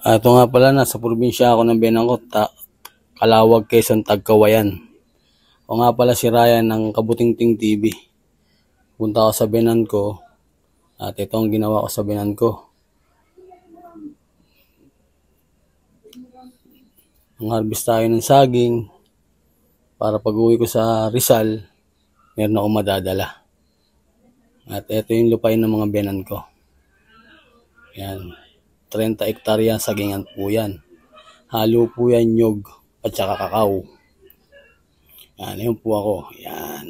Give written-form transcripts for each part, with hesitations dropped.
Ito nga pala, nasa probinsya ako ng biyanan ko, Calawag, Quezon, Tagkawayan. O nga pala si Ryan ng Kabutingting TV. Punta ako sa biyanan ko at ito ang ginawa ko sa biyanan ko. Ang harvest tayo ng saging para pag uwi ko sa Rizal, meron akong madadala. At ito yung lupain ng mga biyanan ko. Yan. 30 hektarya sagingan po yan. Halo po yan nyog at saka kakao. Yan, yun po ako. Yan.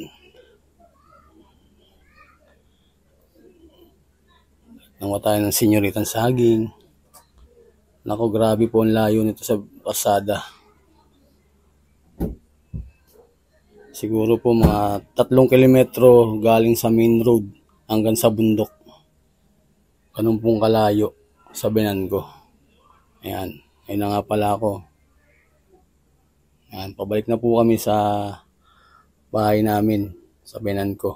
Nanguha tayo ng senyoritang saging. Nako, grabe po ang layo nito sa pasada. Siguro po mga 3 kilometro galing sa main road hanggang sa bundok. Ganun pong kalayo sa biyanan ko. Ayan. Ayun na nga pala ako. Ayan. Pabalik na po kami sa bahay namin sa biyanan ko.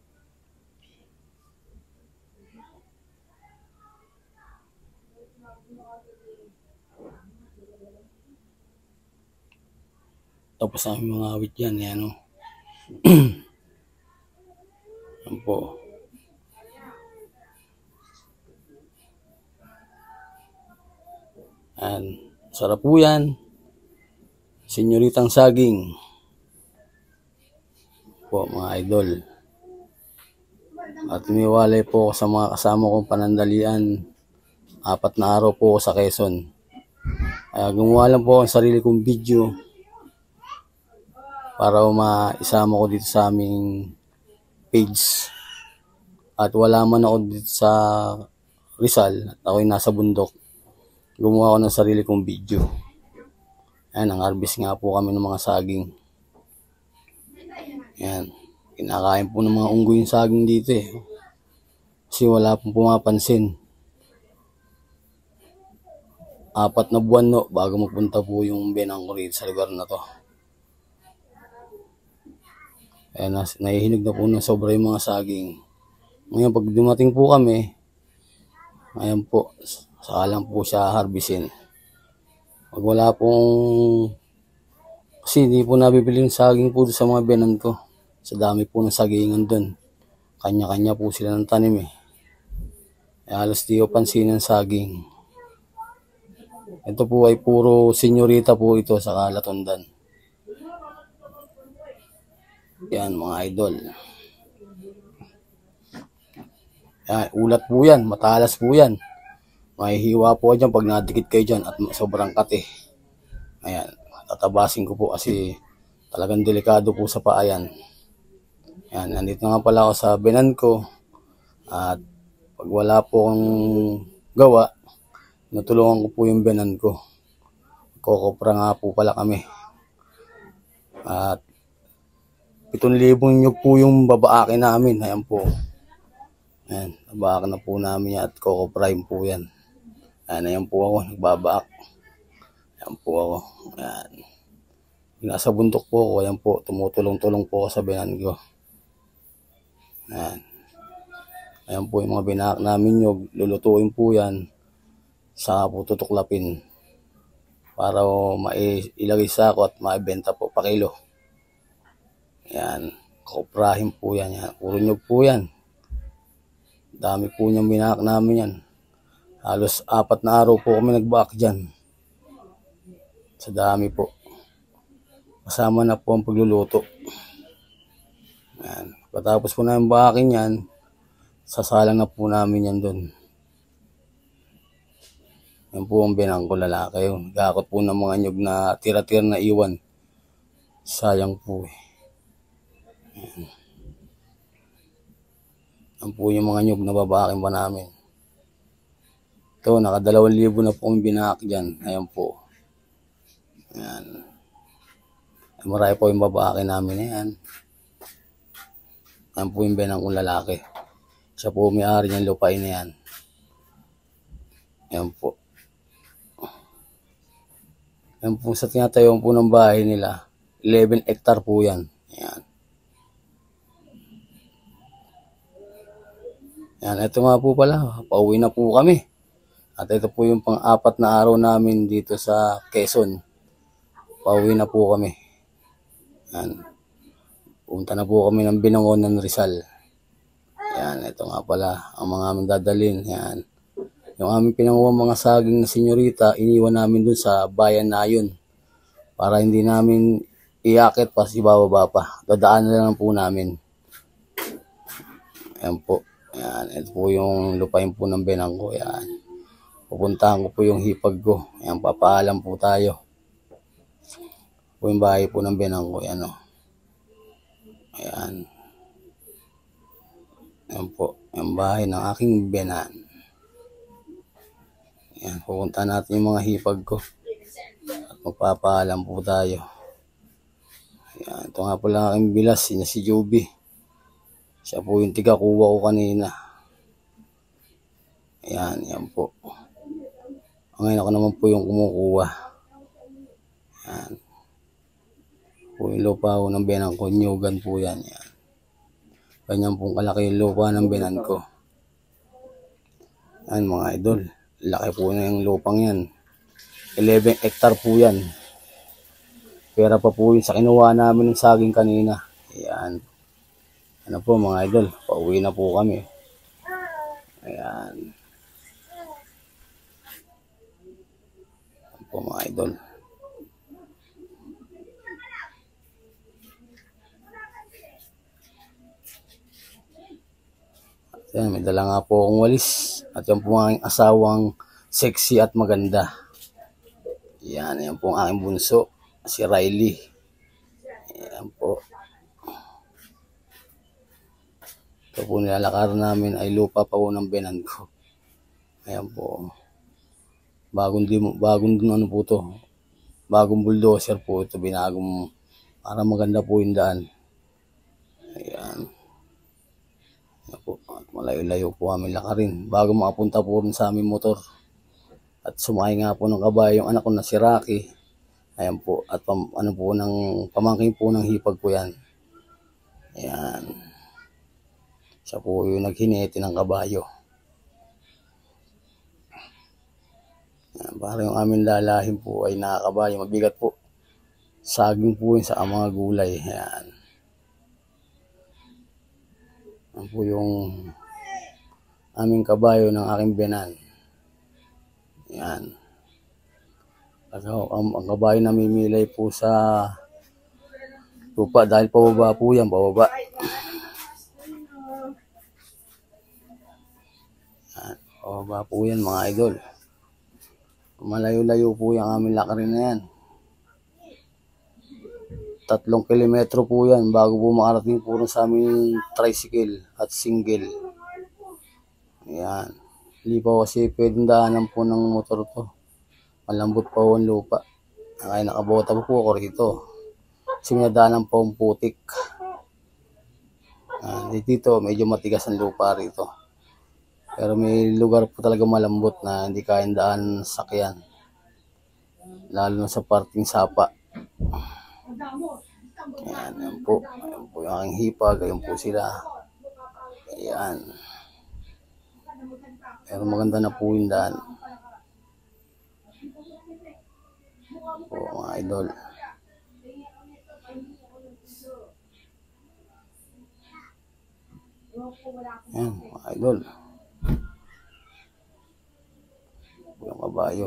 Tapos ang mga awit yan. Ayan o. Ayan po. Ayan. Sarap po yan. Senyoritang saging. Po mga idol. At umiwalay po ako sa mga kasama kong panandalian. 4 na araw po ako sa Quezon. Gumawa lang po ako ng sarili kong video para maisama ko dito sa aming page. At wala man ako dito sa Rizal at ako'y nasa bundok, gumawa ako ng sarili kong video. Ayan, ang harvest nga po kami ng mga saging. Ayan, kinakain po ng mga unggoy yung saging dito eh. Kasi wala pong pumapansin. 4 na buwan no, bago magpunta po yung biyanan ko rito sa lugar na to. Ayan, nahihinog na po ng sobra yung mga saging. Ngayon, pag dumating po kami, ngayon po, saka lang po siya harvestin. Pag wala pong, kasi hindi po nabibili yung saging po sa mga biyanan ko. Sa dami po ng sagingan dun. Kanya-kanya po sila ng tanim eh. Halos di ko pansin ng saging. Ito po ay puro senyorita po ito sa kalatundan. Yan mga idol. Yan, ulat po yan, matalas po yan. Mahihiwa po dyan pag nadikit kayo dyan at sobrang kate. Ayan, tatabasin ko po kasi talagang delikado po sa paa yan. Ayan, nandito nga pala ako sa biyanan ko. At pag wala po akong gawa, natulungan ko po yung biyanan ko. Kokopra nga po pala kami. At 7,000 nyug po yung babaakin namin. Ayan po. Ayan, babaakin na po namin yan at kokoprahin po yan. Ayan po ako, nagbabaak. Ayan po ako. Ayan. Nasa bundok po ako. Ayan po, tumutulong-tulong po ako sa biyanan ko. Ayan. Ayan po yung mga binaak namin nyug. Lulutuin po yan. Saka po tutuklapin. Para mailagay sa ako at maibenta po pa kilo. Ayan. Koprahin po yan. Ayan. Puro nyug po yan. Dami po niyang binaak namin yan. Halos 4 na araw po kami nagbaak dyan. Sa dami po. Kasama na po ang pagluluto. Ayan. Patapos po namin baakin yan, sasalang na po namin yan dun. Yan po ang biyanan ko lalaki. Gakot po ng mga nyug na tira-tira na iwan. Sayang po eh. Ayan. Yan po yung mga nyug na babakin pa namin. Ito, naka 2,000 na po yung binaak dyan. Ayan po. Ayan. Marami po yung babakin namin. Ayan. Ayan po yung biyanan kong lalaki. Siya po may-ari niyang lupain na yan. Ayan po. Ayan po sa tinatayong po ng bahay nila. 11 hectare po yan. Ayan. Ayan, ito nga po pala. Pauwi na po kami. At ito po yung pang-apat na araw namin dito sa Quezon. Pauwi na po kami. Yan. Punta na po kami ng Binangonan, Rizal. Yan, ito nga pala ang mga aming dadalhin. Yan. Yung aming pinanguha mga saging na senyorita, iniwan namin dun sa bayan na yun. Para hindi namin iakit pa si bababa pa. Dadaan na lang po namin. Yan po. Yan, ito po yung lupain po ng benang ko. Yan. Pupuntahan ko po yung hipag ko. Yan, papaalam po tayo. Po yung bahay po ng benang ko. Yan o. Ayan. Yan po. Yung bahay ng aking benan. Yan. Pupunta natin yung mga hipag ko. At magpapaalam po tayo. Yan. Ito nga po lang aking bilas. Si Joby. Siya po yung tiga-kuha ko kanina. Yan. Yan po. Ngayon ako naman po yung kumukuha. Yan. Po yung lupa ko ng benan ko. Nyugan po yan. Yan. Ganyan pong kalaki yung lupa ng benan ko. Yan mga idol. Laki po na yung lupang yan. 11 hectare po yan. Pera pa po yun sa kinuha namin ng saging kanina. Yan. Ano po mga idol. Pauwi na po kami. Ayan. Ano po mga idol. Yan, may dala nga po akong walis. At yan po ang aking asawang sexy at maganda. Yan, yan po ang aking bunso. Si Riley. Yan po. Ito po nilalakar namin ay lupa pa po ng benan ko. Ayan po. Bagong ano po to. Bagong bulldozer po ito. Binagong para maganda po yung daan. Ayan. Po, at malayo-layo po kami lakarin bago makapunta po rin sa aming motor. At sumakay nga po ng kabayo yung anak ko na si Rocky. Ayan po. At ano po ng pamangkin po ng hipag ko yan. Ayan. Siya po yung naghinete ng kabayo. Ayan, para yung aming lalahin po ay nakakabayo. Mabigat po. Saging po yun sa mga gulay. Ayan. Yan po yung aming kabayo ng aking benan. Yan. Ang kabayo namimilay po sa lupa dahil pababa po yan, pababa. Yan, pababa po yan mga idol. Malayo-layo po yung aming lakarin na yan. 3 kilometro po yan bago po makarating po sa aming tricycle at single. Ayan. Hindi pa kasi pwedeng daanan po ng motor to. Malambot pa po ang lupa. Kaya nakabota po ako rito. Kasi minadaanan pa ang putik. Dito medyo matigas ang lupa rito. Pero may lugar po talaga malambot na hindi kayang daan sakyan. Lalo na sa parting sapa. Ayan, ayan po yung aking hipag, ayan po sila. Ayan. Pero maganda na po yung daan. Po mga idol. Ayan mga idol. Po yung kabayo.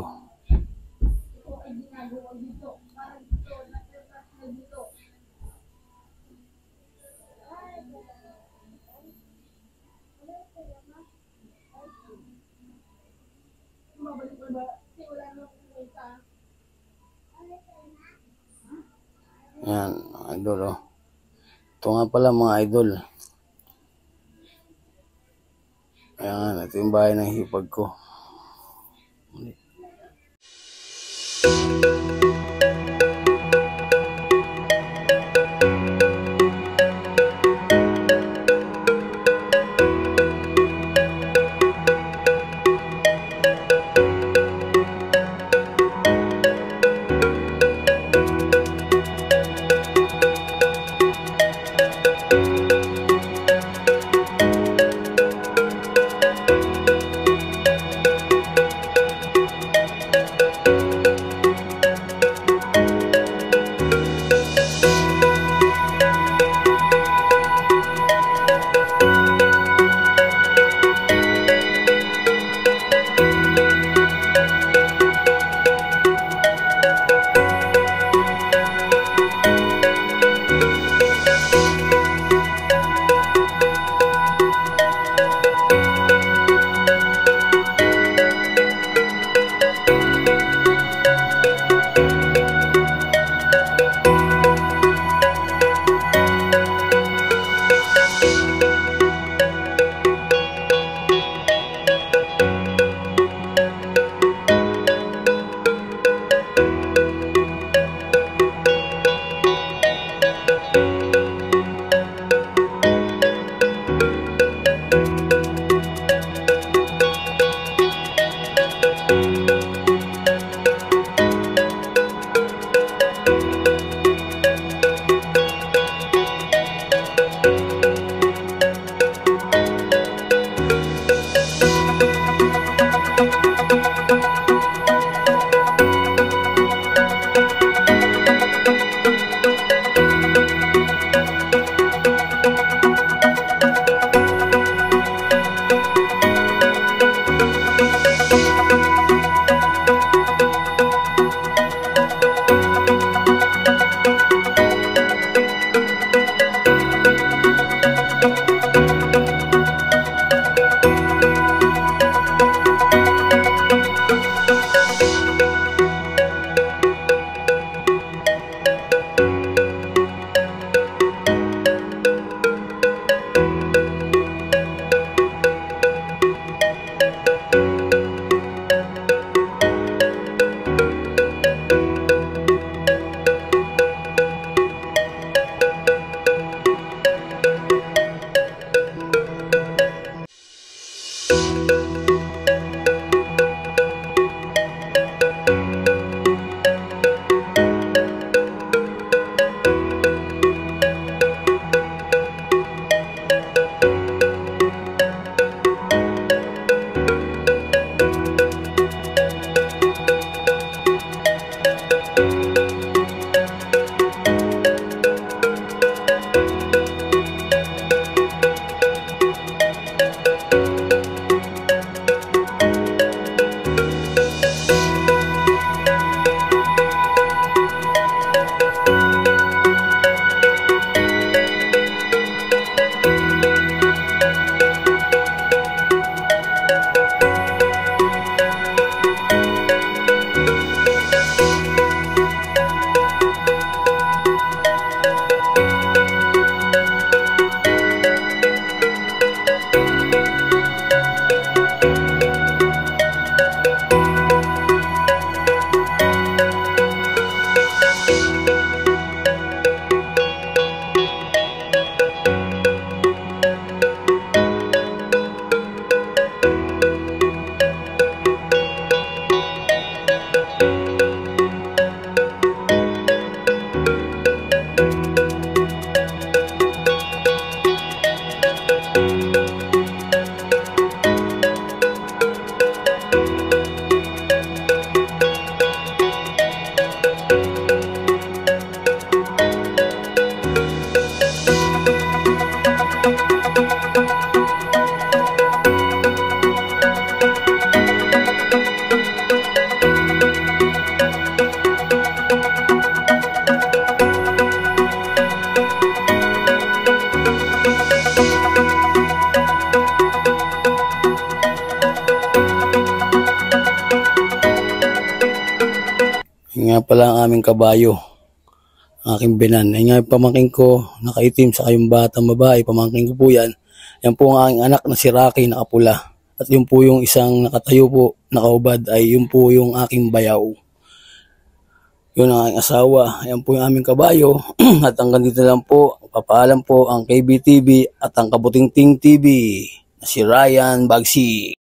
Yan, mga idol, oh. Ito nga pala mga idol. Ayan, ito yung bahay ng hipag ko. Yan nga pala ang aming kabayo. Aking binan. Yan nga yung pamangking ko, nakaitim sa kayong batang babae. Pamangking ko po yan. Yan po ang aking anak na si Rocky, nakapula. At yun po yung isang nakatayo po, nakaubad, ay yun po yung aking bayaw. Yun ang aking asawa. Yan po yung aming kabayo. At hanggang dito lang po, papaalam po ang KBTV at ang Kabutingting TV na si Ryan Bagsik.